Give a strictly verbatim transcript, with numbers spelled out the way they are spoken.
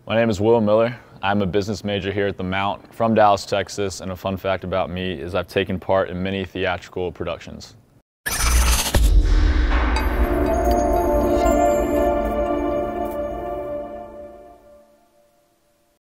My name is Will Miller. I'm a business major here at the Mount from Dallas, Texas, and a fun fact about me is I've taken part in many theatrical productions.